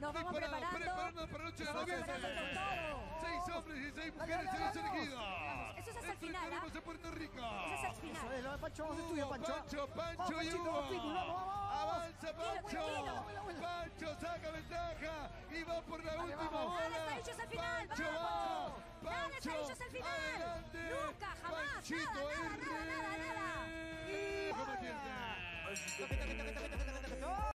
Nos vamos preparando para la noche de Nos vamos noviembre. preparando con todo. 6 hombres y 6 mujeres serán elegidas. Eso es hasta el final, Enfrentaremos a Puerto Rico. Eso es el final. Eso es, Pancho, vamos, es tuyo, Pancho. Pancho Vamos, y Panchito, Hugo. vamos, Pitbull, vamos. Avanza Pancho. Tranquilo. Pancho saca ventaja y va por la última vamos. bola. Dale, Paillos al final, Pancho vamos. va. Dale, Pancho, Paillos al final. adelante. Nunca, jamás. Panchito Nada. R. Como tiene.